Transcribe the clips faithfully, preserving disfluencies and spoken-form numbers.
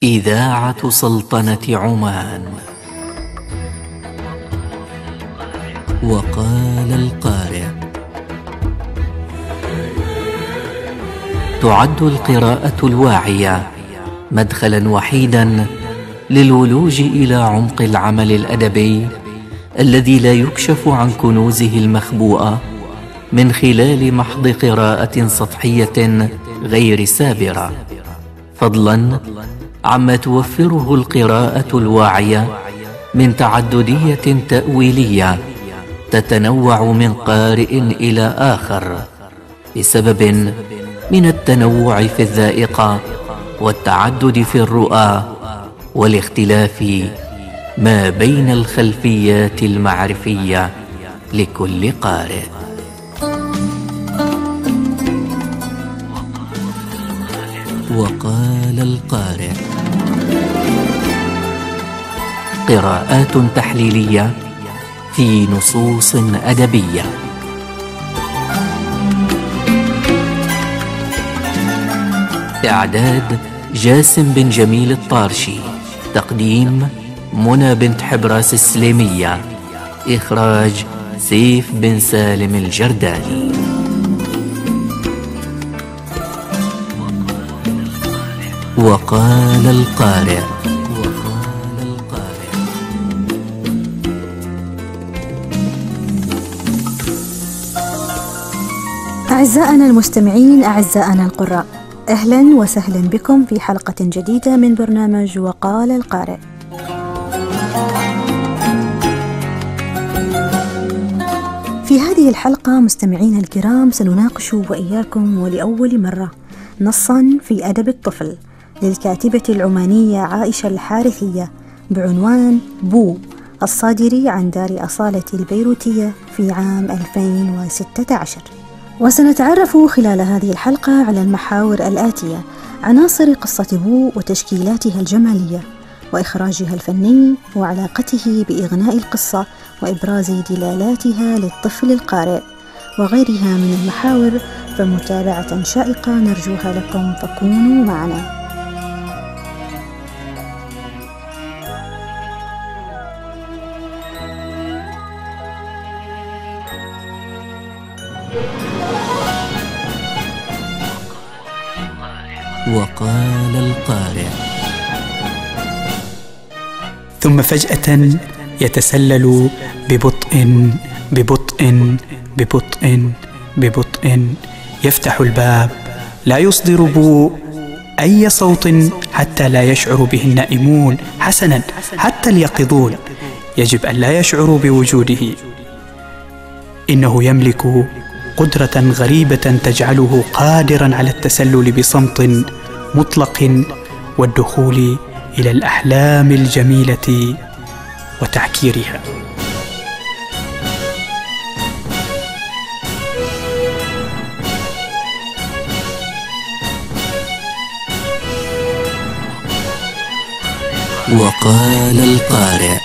إذاعة سلطنة عمان. وقال القارئ. تعد القراءة الواعية مدخلا وحيدا للولوج إلى عمق العمل الأدبي الذي لا يكشف عن كنوزه المخبوءة من خلال محض قراءة سطحية غير سابرة، فضلا عما توفره القراءة الواعية من تعددية تأويلية تتنوع من قارئ إلى آخر بسبب من التنوع في الذائقة والتعدد في الرؤى والاختلاف ما بين الخلفيات المعرفية لكل قارئ. وقال القارئ. قراءات تحليلية في نصوص أدبية. إعداد جاسم بن جميل الطارشي. تقديم منى بنت حبراس السليمية. إخراج سيف بن سالم الجرداني. وقال القارئ. وقال القارئ. أعزائنا المستمعين، أعزائنا القراء، أهلا وسهلا بكم في حلقة جديدة من برنامج وقال القارئ. في هذه الحلقة مستمعين الكرام سنناقش وإياكم ولأول مرة نصا في أدب الطفل للكاتبة العمانية عائشة الحارثية بعنوان بو، الصادر عن دار أصالة البيروتية في عام ألفين وستة عشر. وسنتعرف خلال هذه الحلقة على المحاور الآتية: عناصر قصة بو وتشكيلاتها الجمالية وإخراجها الفني وعلاقته بإغناء القصة وإبراز دلالاتها للطفل القارئ وغيرها من المحاور، فمتابعة شائقة نرجوها لكم، فكونوا معنا. وقال القارئ. ثم فجأة يتسلل ببطء ببطء ببطء ببطء، يفتح الباب، لا يصدر بو أي صوت حتى لا يشعر به النائمون، حسنا حتى اليقظون يجب أن لا يشعروا بوجوده. إنه يملك قدرة غريبة تجعله قادرا على التسلل بصمت مطلق والدخول إلى الأحلام الجميلة وتعكيرها. وقال القارئ.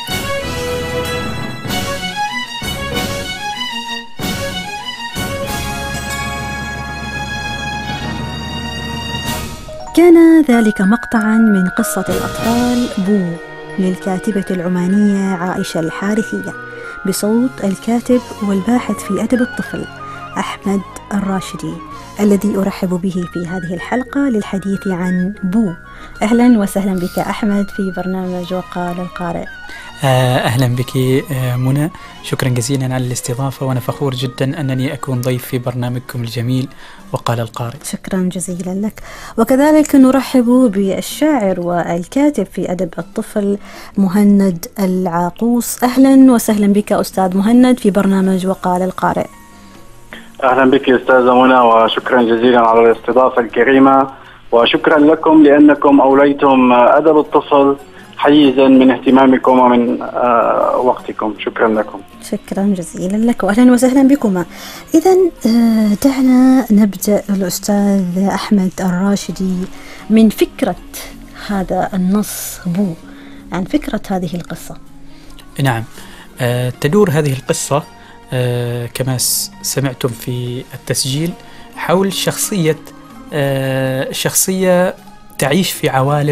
كان ذلك مقطعا من قصة الأطفال بو للكاتبة العمانية عائشة الحارثية بصوت الكاتب والباحث في أدب الطفل أحمد الراشدي، الذي أرحب به في هذه الحلقة للحديث عن بو. أهلا وسهلا بك أحمد في برنامج وقال القارئ. أهلا بك منى، شكرا جزيلا على الاستضافة، وأنا فخور جدا أنني أكون ضيف في برنامجكم الجميل وقال القارئ. شكرا جزيلا لك. وكذلك نرحب بالشاعر والكاتب في أدب الطفل مهند العاقوس. أهلا وسهلا بك أستاذ مهند في برنامج وقال القارئ. أهلا بك أستاذة منى، وشكرا جزيلا على الاستضافة الكريمة، وشكرا لكم لأنكم أوليتم أدب الطفل حيزا من اهتمامكم ومن آه وقتكم. شكرا لكم. شكرا جزيلا لك وأهلا وسهلا بكما. إذن آه دعنا نبدأ الأستاذ أحمد الراشدي من فكرة هذا النص بو، عن فكرة هذه القصة. نعم، آه تدور هذه القصة آه كما سمعتم في التسجيل حول شخصية آه شخصية تعيش في عوالم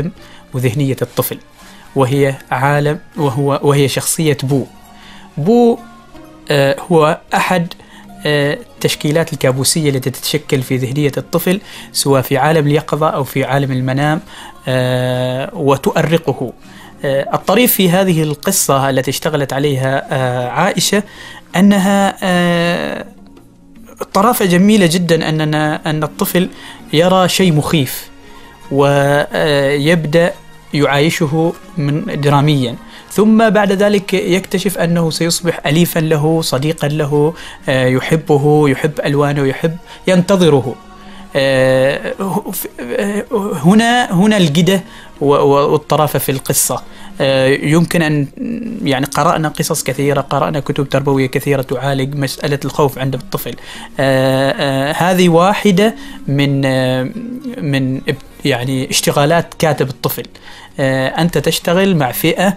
وذهنية الطفل، وهي عالم وهو وهي شخصية بو. بو آه هو أحد آه التشكيلات الكابوسية التي تتشكل في ذهنية الطفل سواء في عالم اليقظة أو في عالم المنام آه وتؤرقه. آه الطريف في هذه القصة التي اشتغلت عليها آه عائشة أنها آه طرافة جميلة جدا أننا أن الطفل يرى شيء مخيف ويبدأ يعايشه من دراميا، ثم بعد ذلك يكتشف أنه سيصبح أليفا له، صديقا له، يحبه، يحب ألوانه، يحب ينتظره. هنا هنا الجدة والطرافة في القصة. يمكن أن يعني قرأنا قصص كثيرة، قرأنا كتب تربوية كثيرة تعالج مسألة الخوف عند الطفل. هذه واحدة من من يعني اشتغالات كاتب الطفل. أنت تشتغل مع فئة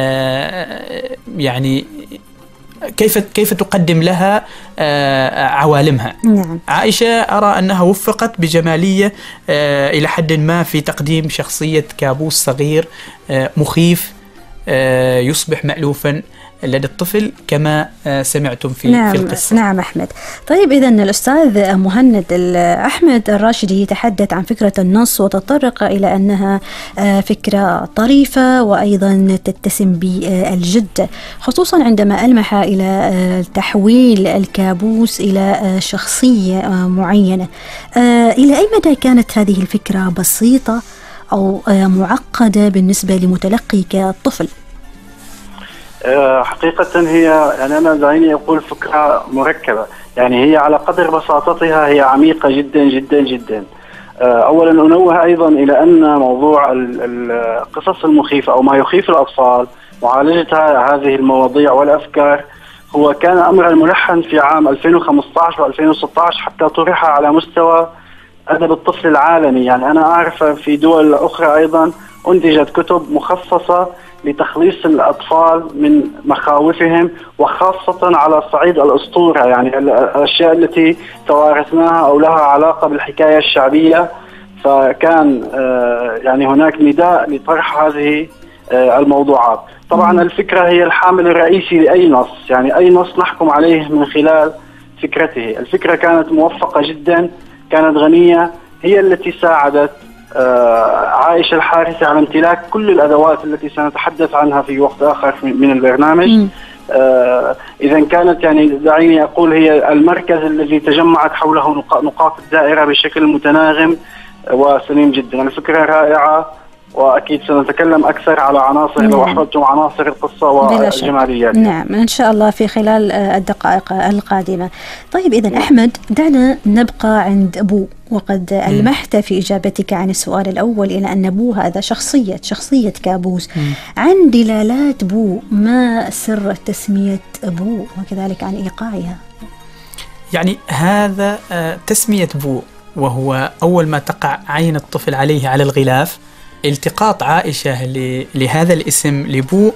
يعني كيف كيف تقدم لها عوالمها. نعم. عائشة أرى أنها وفقت بجمالية إلى حد ما في تقديم شخصية كابوس صغير مخيف يصبح مألوفا لدى الطفل كما سمعتم في نعم في القصة. نعم أحمد. طيب إذا الأستاذ مهند أحمد الراشدي يتحدث عن فكرة النص وتطرق إلى أنها فكرة طريفة وأيضا تتسم بالجد، خصوصا عندما ألمح إلى تحويل الكابوس إلى شخصية معينة. إلى أي مدى كانت هذه الفكرة بسيطة أو معقدة بالنسبة لمتلقي كطفل؟ حقيقة هي يعني أنا دعيني أقول فكرة مركبة، يعني هي على قدر بساطتها هي عميقة جدا جدا جدا. أولا أنوه أيضا إلى أن موضوع القصص المخيفة أو ما يخيف الأطفال، معالجتها هذه المواضيع والأفكار هو كان أمرا ملحن في عام ألفين وخمسة عشر وألفين وستة عشر حتى طرح على مستوى أدب الطفل العالمي. يعني أنا أعرف في دول أخرى أيضا أنتجت كتب مخصصة لتخليص الأطفال من مخاوفهم، وخاصة على صعيد الأسطورة، يعني الأشياء التي توارثناها أو لها علاقة بالحكاية الشعبية. فكان يعني هناك نداء لطرح هذه الموضوعات. طبعا الفكرة هي الحامل الرئيسي لأي نص، يعني أي نص نحكم عليه من خلال فكرته. الفكرة كانت موفقة جدا، كانت غنية، هي التي ساعدت عائشة الحارثي على امتلاك كل الأدوات التي سنتحدث عنها في وقت آخر من البرنامج. إذا كانت يعني دعيني أقول هي المركز الذي تجمعت حوله نقاط الدائرة بشكل متناغم وسليم جدا. الفكرة رائعة، وأكيد سنتكلم أكثر على عناصر لو أحببتم عناصر القصة والجماليات. نعم إن شاء الله في خلال الدقائق القادمة. طيب إذن أحمد دعنا نبقى عند أبو، وقد ألمحت في إجابتك عن السؤال الأول إلى أن بو هذا شخصية شخصية كابوس. م. عن دلالات بو، ما سر تسمية بو وكذلك عن إيقاعها؟ يعني هذا تسمية بو وهو أول ما تقع عين الطفل عليه على الغلاف. التقاط عائشة لهذا الاسم لبو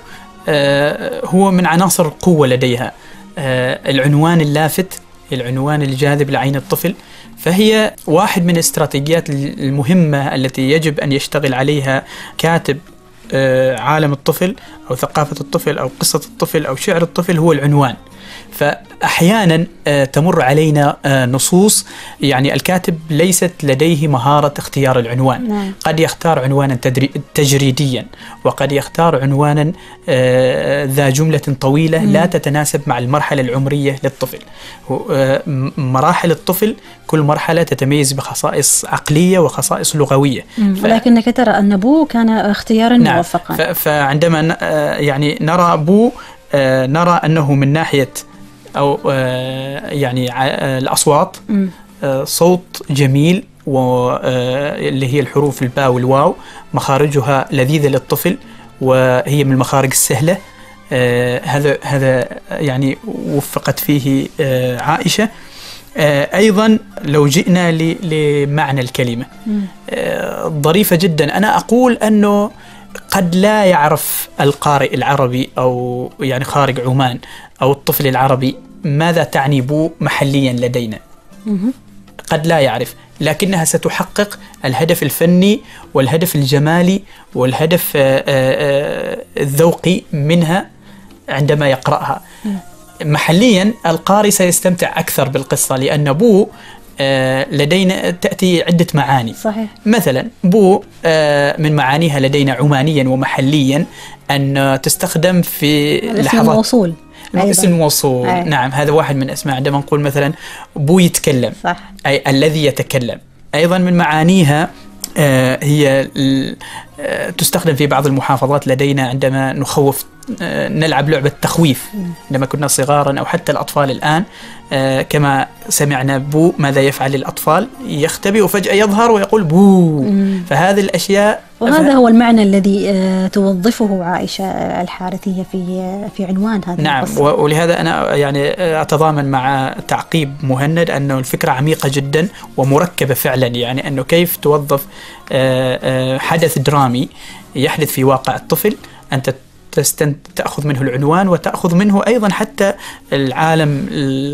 هو من عناصر القوة لديها. العنوان اللافت، العنوان الجاذب لعين الطفل، فهي واحد من الاستراتيجيات المهمة التي يجب أن يشتغل عليها كاتب عالم الطفل أو ثقافة الطفل أو قصة الطفل أو شعر الطفل، هو العنوان. فأحيانا تمر علينا نصوص يعني الكاتب ليست لديه مهارة اختيار العنوان. نعم. قد يختار عنوانا تجريديا، وقد يختار عنوانا ذا جملة طويلة مم. لا تتناسب مع المرحلة العمرية للطفل. مراحل الطفل كل مرحلة تتميز بخصائص عقلية وخصائص لغوية. ف... ولكنك ترى أن بو كان اختيارا نعم. موفقا. ف... فعندما يعني نرى بو نرى أنه من ناحية أو يعني الأصوات صوت جميل، واللي هي الحروف الباء والواو مخارجها لذيذة للطفل وهي من المخارج السهلة. هذا هذا يعني وفقت فيه عائشة. أيضا لو جئنا لمعنى الكلمة ظريفة جدا. أنا أقول أنه قد لا يعرف القارئ العربي أو يعني خارج عمان أو الطفل العربي ماذا تعني بو محليا لدينا. قد لا يعرف، لكنها ستحقق الهدف الفني والهدف الجمالي والهدف الذوقي منها عندما يقرأها. محليا القارئ سيستمتع أكثر بالقصة، لأن بو لدينا تأتي عدة معاني. صحيح. مثلا بو من معانيها لدينا عمانيا ومحليا أن تستخدم في اسم الموصول، اسم الموصول. أي. نعم، هذا واحد من أسماء. عندما نقول مثلا بو يتكلم، صح. أي الذي يتكلم. أيضا من معانيها هي تستخدم في بعض المحافظات لدينا عندما نخوف، نلعب لعبة تخويف عندما كنا صغارا أو حتى الأطفال الآن، كما سمعنا بو ماذا يفعل الأطفال؟ يختبئ وفجأة يظهر ويقول بو. فهذه الأشياء، وهذا هو المعنى الذي توظفه عائشة الحارثية في في عنوان هذا. نعم، ولهذا أنا يعني أتضامن مع تعقيب مهند أنه الفكرة عميقة جدا ومركبة فعلا، يعني أنه كيف توظف حدث درامي يحدث في واقع الطفل، أنت تأخذ منه العنوان وتأخذ منه أيضا حتى العالم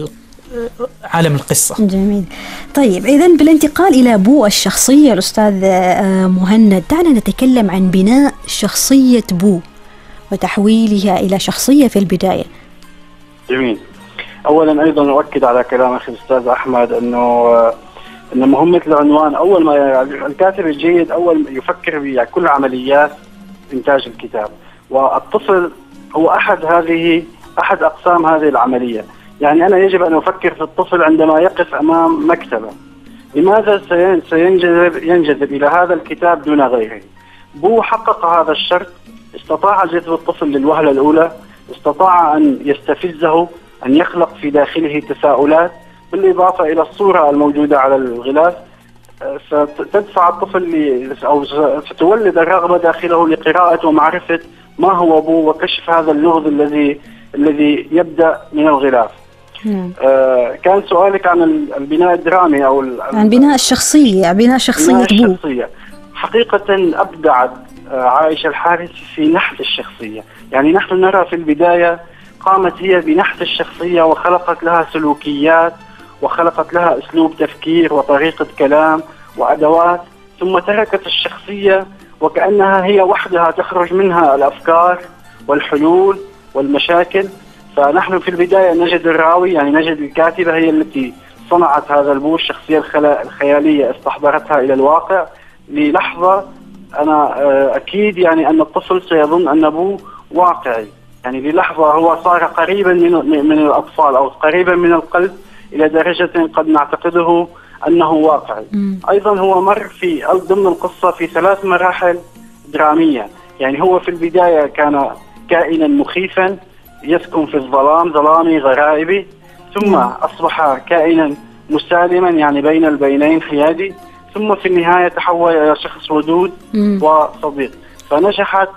عالم القصة. جميل. طيب، إذن بالانتقال إلى بو الشخصية الأستاذ مهند، دعنا نتكلم عن بناء شخصية بو وتحويلها إلى شخصية في البداية. جميل. أولا أيضا أؤكد على كلام أخي الأستاذ أحمد أنه أن مهمة العنوان، أول ما الكاتب الجيد أول يفكر بكل عمليات إنتاج الكتاب، والطفل هو أحد هذه أحد أقسام هذه العملية. يعني أنا يجب أن أفكر في الطفل عندما يقف أمام مكتبة، لماذا سينجذب ينجذب إلى هذا الكتاب دون غيره؟ بو حقق هذا الشرط، استطاع جذب الطفل للوهلة الأولى، استطاع أن يستفزه، أن يخلق في داخله تساؤلات، بالإضافة إلى الصورة الموجودة على الغلاف ستدفع الطفل أو ستولد الرغبة داخله لقراءة ومعرفة ما هو بو وكشف هذا اللغز الذي الذي يبدأ من الغلاف. آه كان سؤالك عن البناء الدرامي أو عن بناء الشخصية، بناء شخصية بو. الشخصية حقيقة أبدعت آه عائشة الحارث في نحت الشخصية. يعني نحن نرى في البداية قامت هي بنحت الشخصية وخلقت لها سلوكيات وخلقت لها أسلوب تفكير وطريقة كلام وأدوات، ثم تركت الشخصية وكأنها هي وحدها تخرج منها الأفكار والحلول والمشاكل. فنحن في البداية نجد الراوي، يعني نجد الكاتبة هي التي صنعت هذا البو، الشخصية الخيالية استحضرتها إلى الواقع. للحظة أنا أكيد يعني أن الطفل سيظن أن بو واقعي، يعني للحظة هو صار قريبا من من الأطفال أو قريبا من القلب إلى درجة قد نعتقده أنه واقعي. أيضا هو مر في ضمن القصة في ثلاث مراحل درامية. يعني هو في البداية كان كائنا مخيفا يسكن في الظلام، ظلامي غرائبي، ثم أصبح كائنا مسالما يعني بين البينين حيادي، ثم في النهاية تحول إلى شخص ودود وصديق. فنجحت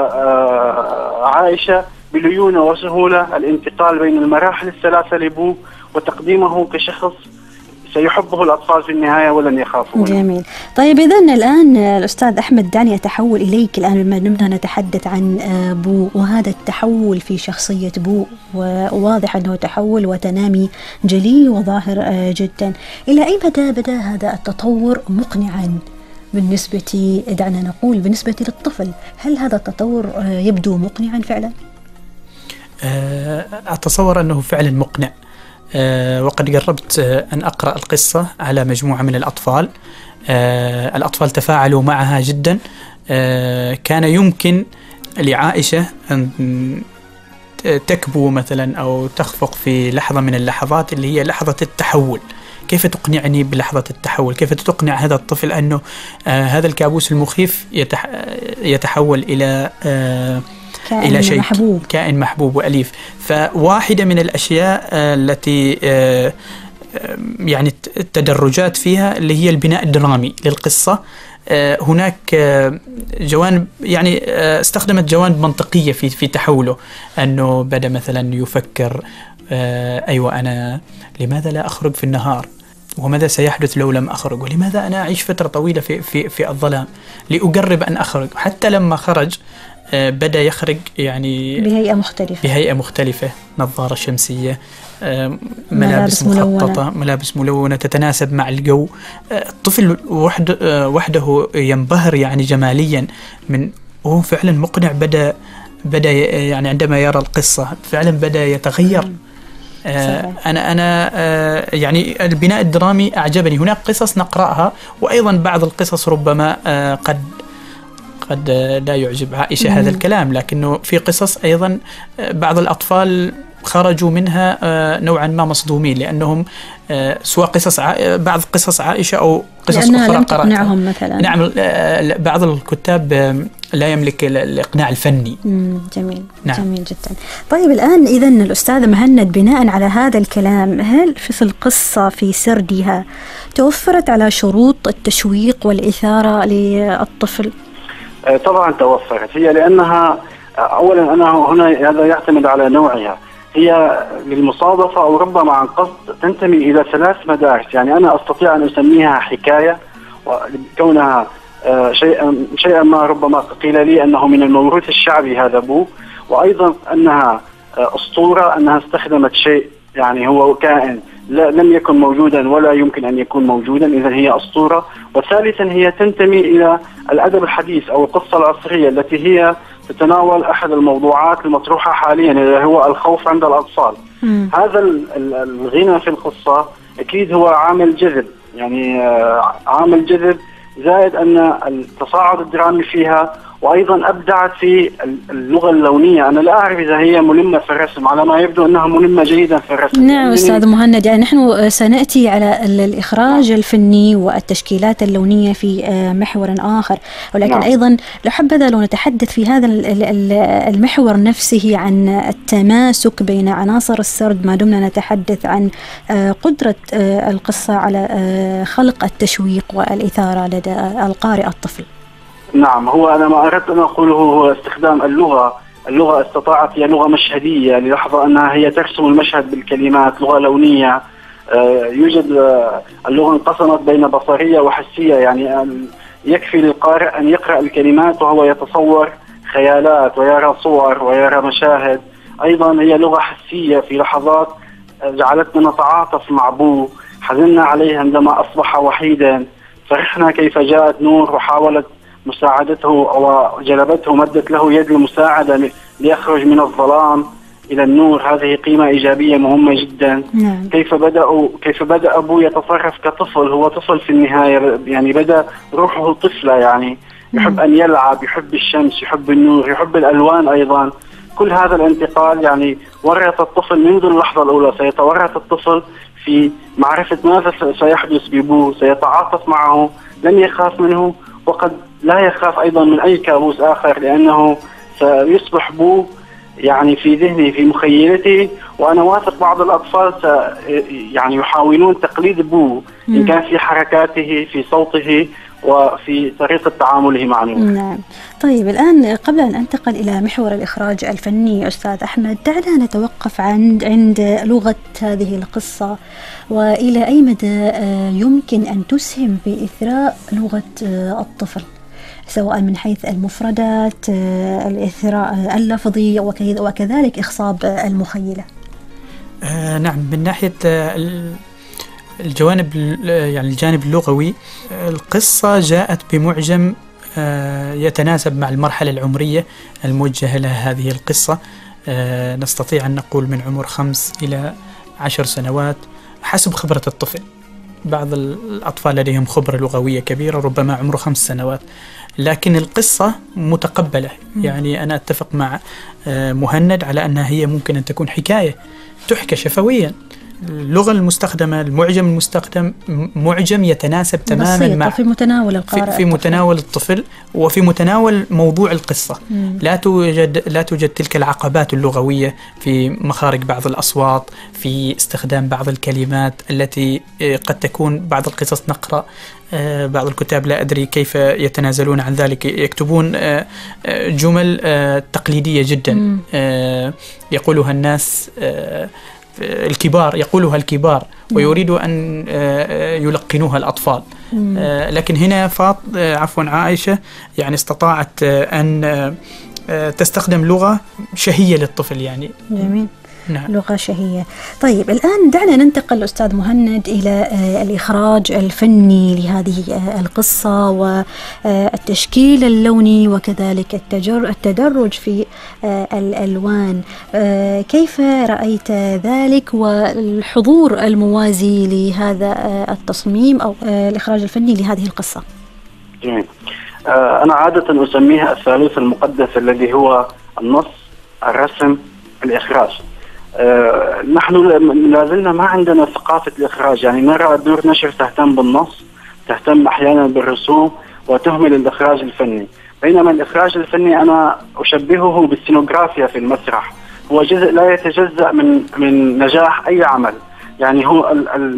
عائشة بليونة وسهولة الانتقال بين المراحل الثلاثة لبو وتقديمه كشخص سيحبه الأطفال في النهاية ولن يخافون. جميل. طيب إذن الآن الأستاذ أحمد دعني أتحول إليك الآن بما نبدأ نتحدث عن بو وهذا التحول في شخصية بو، وواضح أنه تحول وتنامي جلي وظاهر جدا. إلى أي مدى بدأ هذا التطور مقنعا بالنسبة دعنا نقول بالنسبة للطفل؟ هل هذا التطور يبدو مقنعا فعلا؟ أتصور أنه فعلا مقنع. أه وقد جربت أن أقرأ القصة على مجموعة من الأطفال. أه الأطفال تفاعلوا معها جدا. أه كان يمكن لعائشة أن تكبو مثلا أو تخفق في لحظة من اللحظات اللي هي لحظة التحول. كيف تقنعني بلحظة التحول؟ كيف تقنع هذا الطفل أنه آه هذا الكابوس المخيف يتح يتحول إلى آه كائن إلى شيء محبوب. كائن محبوب وأليف. فواحدة من الأشياء التي يعني التدرجات فيها اللي هي البناء الدرامي للقصة. هناك جوانب يعني استخدمت جوانب منطقية في في تحوله، أنه بدأ مثلا يفكر أيوة أنا لماذا لا أخرج في النهار؟ وماذا سيحدث لو لم أخرج؟ ولماذا أنا أعيش فترة طويلة في في في الظلام؟ لأجرب أن أخرج. حتى لما خرج بدأ يخرج يعني بهيئة مختلفة بهيئة مختلفة، نظارة شمسية، ملابس, ملابس مخططة، ملونة. ملابس ملونة تتناسب مع الجو. الطفل وحده, وحده ينبهر يعني جماليا من، وهو فعلا مقنع. بدأ بدأ يعني عندما يرى القصة فعلا بدأ يتغير. آه أنا أنا آه يعني البناء الدرامي أعجبني. هناك قصص نقرأها، وأيضا بعض القصص ربما آه قد قد لا يعجب عائشة هذا الكلام، لكنه في قصص أيضا بعض الأطفال خرجوا منها نوعا ما مصدومين، لأنهم سواء قصص بعض قصص عائشة أو قصص أخرى لم تقنعهم مثلا. نعم، بعض الكتاب لا يملك الإقناع الفني. جميل. نعم. جميل جدا. طيب الآن إذن الأستاذ مهند، بناء على هذا الكلام، هل في القصة في سردها توفرت على شروط التشويق والإثارة للطفل؟ طبعا توفرت هي، لأنها أولا أنا هنا هذا يعتمد على نوعها. هي للمصادفة أو ربما عن قصد تنتمي إلى ثلاث مدارس. يعني أنا أستطيع أن أسميها حكاية، وكونها شيئا شيئا ما ربما قيل لي أنه من الموروث الشعبي هذا بو، وأيضا أنها أسطورة، أنها استخدمت شيء يعني هو كائن لم يكن موجودا ولا يمكن أن يكون موجودا، إذا هي أسطورة. وثالثا هي تنتمي إلى الأدب الحديث أو القصة العصرية التي هي تتناول أحد الموضوعات المطروحة حاليا اللي هو الخوف عند الأطفال. م. هذا الغنى في القصة أكيد هو عامل جذب، يعني عامل جذب، زائد أن التصاعد الدرامي فيها، وأيضا أبدعت في اللغة اللونية. أنا لا أعرف إذا هي ملمة في الرسم، على ما يبدو أنها ملمة جيدا في الرسم. نعم أستاذ مهند، يعني نحن سنأتي على الإخراج الفني والتشكيلات اللونية في محور آخر، ولكن نعم. أيضا لو حبذا لو نتحدث في هذا المحور نفسه عن التماسك بين عناصر السرد، ما دمنا نتحدث عن قدرة القصة على خلق التشويق والإثارة لدى القارئ الطفل. نعم، هو أنا ما أردت أن أقوله هو استخدام اللغة. اللغة استطاعت، هي لغة مشهدية للحظة أنها هي ترسم المشهد بالكلمات، لغة لونية. آه يوجد آه اللغة انقسمت بين بصرية وحسية، يعني أن يكفي للقارئ أن يقرأ الكلمات وهو يتصور خيالات ويرى صور ويرى مشاهد. أيضا هي لغة حسية، في لحظات جعلتنا نتعاطف مع بو، حزننا عليه عندما أصبح وحيدا، فرحنا كيف جاءت نور وحاولت مساعدته وجلبته، مدت له يد المساعدة ليخرج من الظلام إلى النور. هذه قيمة إيجابية مهمة جدا. نعم. كيف بدأوا كيف بدأ أبوه يتصرف كطفل، هو طفل في النهاية، يعني بدأ روحه طفلة، يعني يحب أن يلعب، يحب الشمس، يحب النور، يحب الألوان أيضا. كل هذا الانتقال يعني ورث الطفل منذ اللحظة الأولى، سيتورث الطفل في معرفة ماذا سيحدث ببوه، سيتعاطف معه، لن يخاف منه، وقد لا يخاف أيضا من أي كابوس آخر، لأنه سيصبح بو يعني في ذهنه، في مخيلته. وأنا واثق بعض الأطفال يعني يحاولون تقليد بو، إن كان في حركاته، في صوته، وفي طريقة تعامله مع النور. نعم. طيب الآن قبل أن أنتقل إلى محور الإخراج الفني أستاذ أحمد، دعنا نتوقف عند عند لغة هذه القصة، وإلى أي مدى يمكن أن تسهم في إثراء لغة الطفل، سواء من حيث المفردات، الإثراء اللفظي، وكذلك إخصاب المخيلة. آه نعم، من ناحية الجوانب يعني الجانب اللغوي، القصة جاءت بمعجم يتناسب مع المرحلة العمرية الموجهة لها هذه القصة. نستطيع أن نقول من عمر خمس إلى عشر سنوات حسب خبرة الطفل. بعض الأطفال لديهم خبرة لغوية كبيرة، ربما عمره خمس سنوات، لكن القصة متقبلة. يعني أنا أتفق مع مهند على أنها هي ممكن أن تكون حكاية تحكى شفويا. اللغة المستخدمة، المعجم المستخدم، معجم يتناسب تماما مع في متناول القارئ، في, في متناول الطفل، وفي متناول موضوع القصة. مم. لا توجد لا توجد تلك العقبات اللغوية في مخارج بعض الأصوات، في استخدام بعض الكلمات التي قد تكون بعض القصص نقرأ بعض الكتاب لا أدري كيف يتنازلون عن ذلك، يكتبون جمل تقليدية جدا يقولها الناس الكبار، يقولها الكبار ويريد أن يلقنوها الأطفال. لكن هنا فاط عفوا عائشة يعني استطاعت أن تستخدم لغة شهية للطفل يعني. جميل. نعم. لغة شهية. طيب الآن دعنا ننتقل أستاذ مهند إلى الإخراج الفني لهذه القصة والتشكيل اللوني وكذلك التدرج في الألوان. كيف رأيت ذلك والحضور الموازي لهذا التصميم أو الإخراج الفني لهذه القصة؟ جميل. أنا عادة أسميها الثالوث المقدس الذي هو النص، الرسم، الإخراج. أه نحن لازلنا ما عندنا ثقافة الإخراج، يعني نرى دور نشر تهتم بالنص، تهتم أحيانا بالرسوم وتهمل الإخراج الفني، بينما الإخراج الفني أنا أشبهه بالسينوغرافيا في المسرح، هو جزء لا يتجزأ من من نجاح أي عمل. يعني هو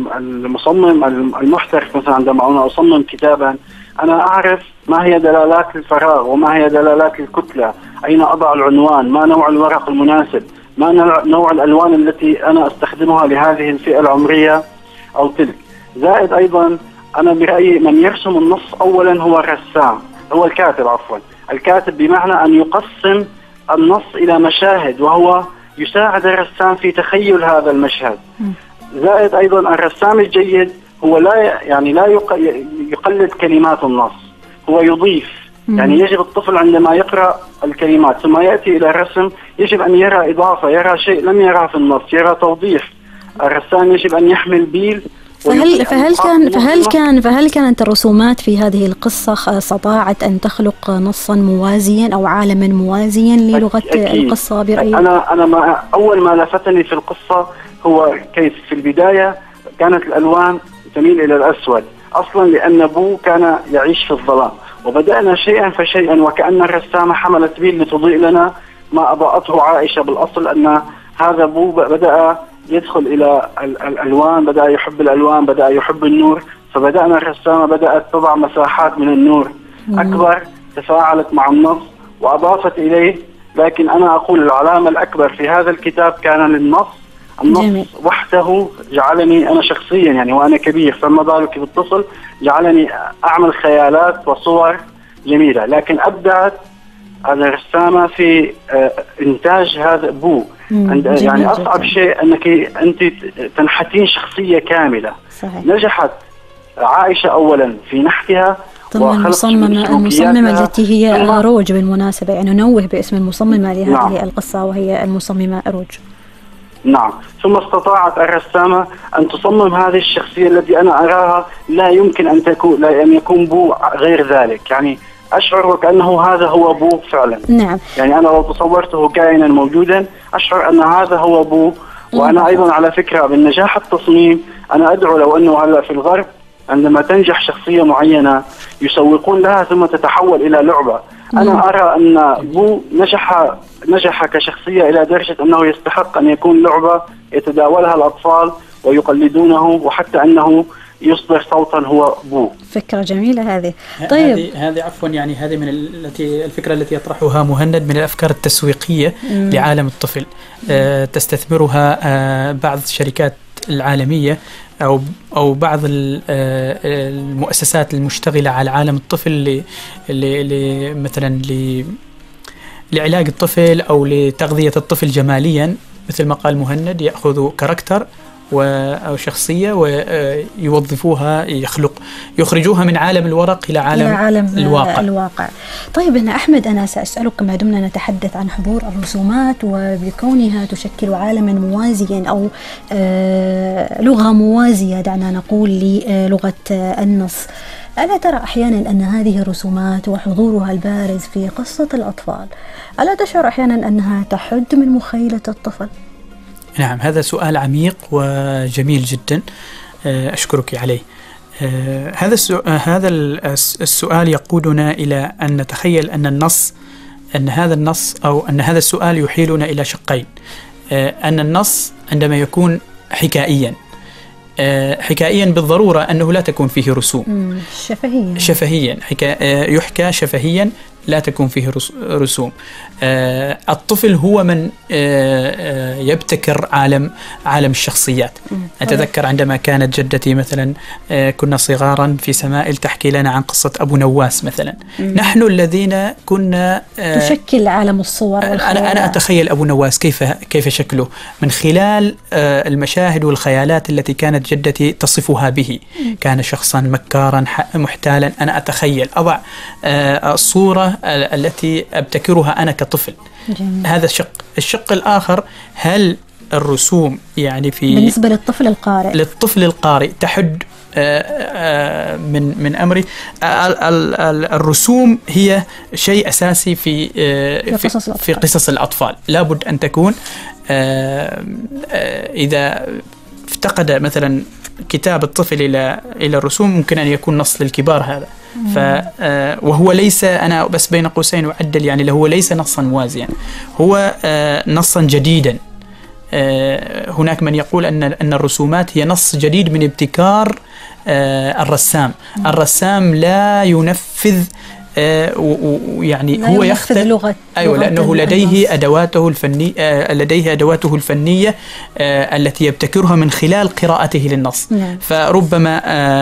المصمم المحترف مثلا عندما أنا أصمم كتابا أنا أعرف ما هي دلالات الفراغ وما هي دلالات الكتلة، أين أضع العنوان، ما نوع الورق المناسب، ما نوع الألوان التي أنا أستخدمها لهذه الفئة العمرية أو تلك. زائد أيضا أنا برأيي من يرسم النص أولا هو الرسام، هو الكاتب عفوا الكاتب بمعنى أن يقسم النص إلى مشاهد وهو يساعد الرسام في تخيل هذا المشهد. زائد أيضا الرسام الجيد هو لا يعني لا يقلد كلمات النص، هو يضيف. يعني يجب الطفل عندما يقرأ الكلمات ثم يأتي إلى الرسم يجب أن يرى إضافة، يرى شيء لم يراه في النص، يرى توضيح. الرسام يجب أن يحمل بيل. فهل فهل كان فهل كان فهل كانت الرسومات في هذه القصة استطاعت أن تخلق نصا موازيا أو عالما موازيا للغة أكيد. القصة برأيك؟ أنا أنا ما أول ما لفتني في القصة هو كيف في البداية كانت الألوان تميل إلى الأسود أصلا، لأن بو كان يعيش في الظلام، وبدأنا شيئا فشيئا وكأن الرسامة حملت بيل لتضيء لنا ما أضاءته عائشة بالأصل، أن هذا بو بدأ يدخل إلى الألوان، بدأ يحب الألوان، بدأ يحب النور، فبدأنا الرسامة بدأت تضع مساحات من النور أكبر تفاعلت مع النص وأضافت إليه. لكن أنا أقول العلامة الأكبر في هذا الكتاب كان للنص. النص جميل. وحده جعلني أنا شخصيا يعني وأنا كبير فما بالك بالطفل جعلني أعمل خيالات وصور جميلة، لكن أبدعت الرسامة في إنتاج هذا بو. عند يعني أصعب جدا. شيء أنك أنت تنحتين شخصية كاملة. صحيح. نجحت عائشة أولا في نحتها ثم المصممة المصممة التي هي أروج بالمناسبة، يعني ننوه باسم المصممة لهذه نعم. القصة وهي المصممة أروج. نعم. ثم استطاعت الرسامة أن تصمم هذه الشخصية التي أنا أراها لا يمكن أن تكون لا أن يكون بو غير ذلك، يعني أشعر وكأنه هذا هو بو فعلا. نعم. يعني أنا لو تصورته كائنا موجودا أشعر أن هذا هو بو. وأنا أيضا على فكرة بالنجاح التصميم أنا أدعو لو أنه هلا في الغرب عندما تنجح شخصية معينة يسوقون لها ثم تتحول إلى لعبة. أنا أرى أن بو نجح نجح كشخصية إلى درجة أنه يستحق أن يكون لعبة يتداولها الأطفال ويقلدونه، وحتى أنه يصدر صوتا هو بو. فكرة جميلة هذه. طيب هذه هذه عفوا يعني هذه من التي الفكرة التي يطرحها مهند من الأفكار التسويقية مم. لعالم الطفل آه تستثمرها آه بعض الشركات العالمية أو أو بعض المؤسسات المشتغلة على عالم الطفل ل مثلا ل لعلاج الطفل أو لتغذية الطفل جماليا، مثل ما قال مهند يأخذوا كاركتر أو شخصية ويوظفوها يخلق يخرجوها من عالم الورق إلى عالم, إلى عالم الواقع. الواقع. طيب هنا أحمد أنا سأسألك ما دمنا نتحدث عن حضور الرسومات وبكونها تشكل عالما موازيا أو آه لغة موازية دعنا نقول للغة النص، ألا ترى أحيانا أن هذه الرسومات وحضورها البارز في قصة الأطفال ألا تشعر أحيانا أنها تحد من مخيلة الطفل؟ نعم، هذا سؤال عميق وجميل جدا أشكرك عليه. هذا هذا السؤال يقودنا إلى أن نتخيل أن النص أن هذا النص أو أن هذا السؤال يحيلنا إلى شقين. أن النص عندما يكون حكائيا حكائيا بالضرورة أنه لا تكون فيه رسوم شفهيا شفهيا يحكى شفهيا لا تكون فيه رسوم. الطفل هو من يبتكر عالم عالم الشخصيات. أتذكر عندما كانت جدتي مثلا كنا صغارا في سمائل تحكي لنا عن قصة أبو نواس مثلا. نحن الذين كنا تشكل عالم الصور والخيال. أنا أنا أتخيل أبو نواس كيف كيف شكله من خلال المشاهد والخيالات التي كانت جدتي تصفها به. كان شخصا مكارا محتالا. أنا أتخيل أضع الصورة التي أبتكرها أنا كطفل. جميل. هذا الشق. الشق الآخر، هل الرسوم يعني في بالنسبة للطفل القارئ للطفل القارئ تحد من من أمري؟ الرسوم هي شيء أساسي في في قصص الأطفال. في قصص الأطفال لابد أن تكون. إذا افتقد مثلا كتاب الطفل إلى إلى الرسوم ممكن أن يكون نص للكبار هذا. ف وهو ليس، أنا بس بين قوسين أعدل، يعني هو ليس نصا موازيا، هو نصا جديدا. هناك من يقول أن أن الرسومات هي نص جديد من ابتكار الرسام. الرسام لا ينفذ ويعني هو يختلف لغة أيوة لأنه لديه أدواته الفنية لديه أدواته الفنية التي يبتكرها من خلال قراءته للنص. نعم. فربما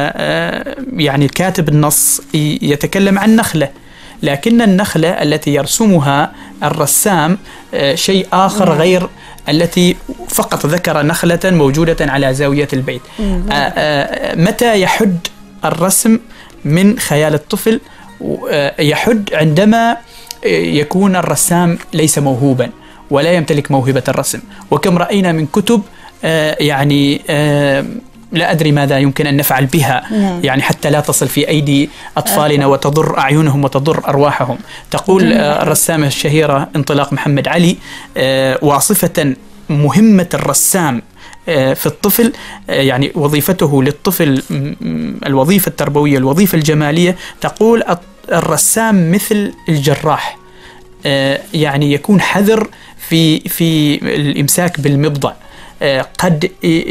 يعني كاتب النص يتكلم عن نخلة، لكن النخلة التي يرسمها الرسام شيء آخر. نعم. غير التي فقط ذكر نخلة موجودة على زاوية البيت. نعم. متى يحد الرسم من خيال الطفل؟ يحد عندما يكون الرسام ليس موهوبا ولا يمتلك موهبة الرسم. وكم رأينا من كتب يعني لا أدري ماذا يمكن أن نفعل بها. يعني حتى لا تصل في أيدي أطفالنا وتضر أعينهم وتضر أرواحهم. تقول الرسامة الشهيرة انطلاق محمد علي واصفة مهمة الرسام في الطفل، يعني وظيفته للطفل الوظيفة التربوية الوظيفة الجمالية، تقول الرسام مثل الجراح، يعني يكون حذر في في الإمساك بالمبضع. قد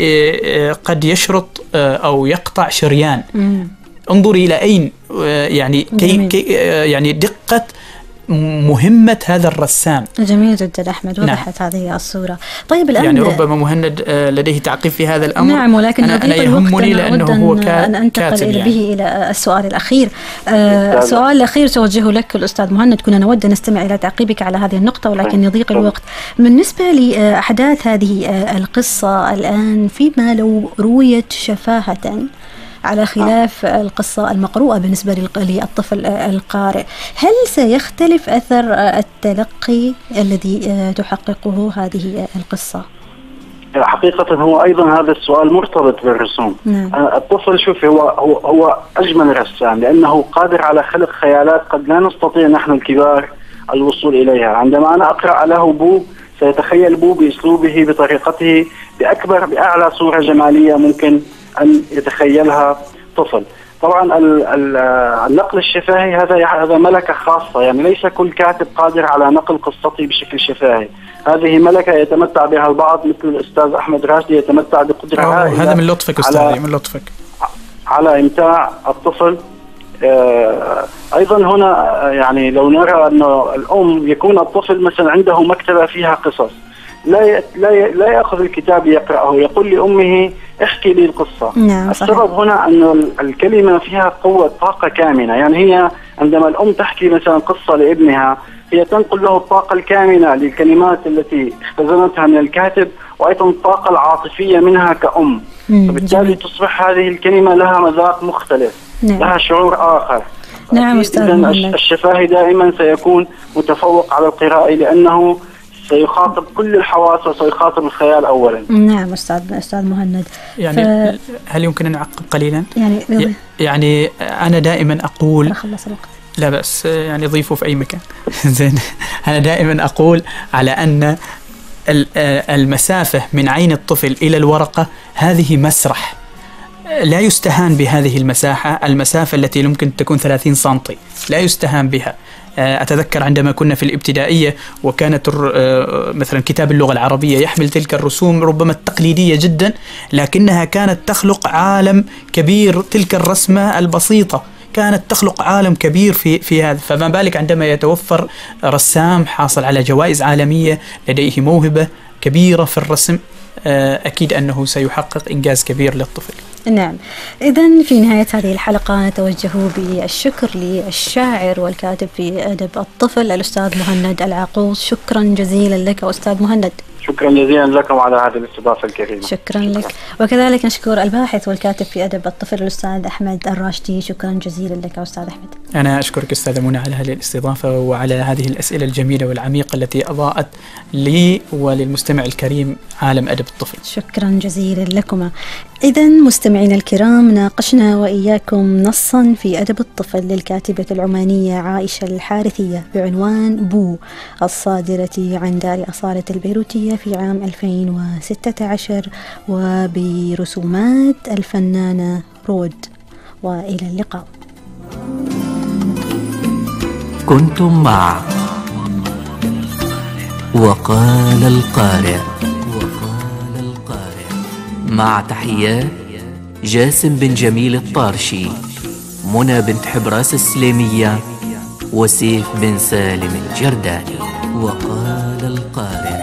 قد يشرط أو يقطع شريان. انظري إلى أين يعني كي كي يعني دقة مهمة هذا الرسام. جميل جدا أحمد، وضحت. نعم. هذه الصورة. طيب الآن يعني ربما مهند لديه تعقيب في هذا الأمر. نعم، ولكن أنا, أنا يهمني لأنه هو أن أنتقل يعني. به إلى السؤال الأخير. آه السؤال الأخير توجهه لك الأستاذ مهند. كنا نود أن نستمع إلى تعقيبك على هذه النقطة ولكن يضيق الوقت. بالنسبة لأحداث هذه القصة الآن، فيما لو رويت شفاهة على خلاف القصة المقروءة بالنسبة للطفل القارئ، هل سيختلف أثر التلقي الذي تحققه هذه القصة؟ حقيقة هو أيضا هذا السؤال مرتبط بالرسوم. نعم. الطفل شوف هو, هو هو أجمل رسام لأنه قادر على خلق خيالات قد لا نستطيع نحن الكبار الوصول إليها. عندما أنا أقرأ له بو سيتخيل بو بأسلوبه بطريقته بأكبر بأعلى صورة جمالية ممكن أن يتخيلها طفل. طبعا النقل الشفاهي هذا هذا ملكة خاصة، يعني ليس كل كاتب قادر على نقل قصته بشكل شفاهي. هذه ملكة يتمتع بها البعض، مثل الأستاذ أحمد راشدي يتمتع بقدرة هائلة. هذا من لطفك أستاذي، من لطفك على إمتاع الطفل. أيضا هنا يعني لو نرى أنه الأم يكون الطفل مثلا عنده مكتبة فيها قصص، لا لا لا يأخذ الكتاب يقرأه، يقول لأمه احكي لي القصة. نعم. السبب هنا أن الكلمة فيها قوة طاقة كامنة، يعني هي عندما الأم تحكي مثلا قصة لابنها هي تنقل له الطاقة الكامنة للكلمات التي اختزنتها من الكاتب، وأيضا الطاقة العاطفية منها كأم. فبالتالي تصبح هذه الكلمة لها مذاق مختلف. نعم. لها شعور آخر. نعم أستاذ. الشفاهي دائما سيكون متفوق على القراءة لأنه سيخاطب كل الحواس وسيخاطب الخيال أولا. نعم أستاذ أستاذ مهند. يعني ف... هل يمكن أن أعقب قليلا؟ يعني يعني أنا دائما أقول خلص الوقت. لا بأس، يعني ضيفوا في أي مكان. زين. أنا دائما أقول على أن المسافة من عين الطفل إلى الورقة هذه مسرح، لا يستهان بهذه المساحة. المسافة التي يمكن تكون ثلاثين سنتي لا يستهان بها. أتذكر عندما كنا في الابتدائية وكانت مثلا كتاب اللغة العربية يحمل تلك الرسوم ربما التقليدية جدا، لكنها كانت تخلق عالم كبير. تلك الرسمة البسيطة كانت تخلق عالم كبير في في هذا، فما بالك عندما يتوفر رسام حاصل على جوائز عالمية لديه موهبة كبيرة في الرسم، أكيد أنه سيحقق إنجاز كبير للطفل. نعم، إذن في نهاية هذه الحلقة نتوجه بالشكر للشاعر والكاتب في أدب الطفل الأستاذ مهند العقوص. شكرا جزيلا لك أستاذ مهند. شكرا جزيلا لكم على هذه الاستضافة الكريمة. شكرا, شكرا لك. وكذلك نشكر الباحث والكاتب في أدب الطفل الأستاذ أحمد الراشدي. شكرا جزيلا لك أستاذ أحمد. أنا أشكرك أستاذة منى على هذه الاستضافة وعلى هذه الأسئلة الجميلة والعميقة التي أضاءت لي وللمستمع الكريم عالم أدب الطفل. شكرا جزيلا لكما. إذن مستمعينا الكرام، ناقشنا وإياكم نصا في أدب الطفل للكاتبة العمانية عائشة الحارثية بعنوان بو، الصادرة عن دار أصالة البيروتية في عام ألفين وستة عشر، وبرسومات الفنانة رود. وإلى اللقاء. كنتم مع وقال القارئ. وقال القارئ مع تحيات جاسم بن جميل الطارشي، منى بنت حبراس السليمية، وسيف بن سالم الجرداني. وقال القارئ.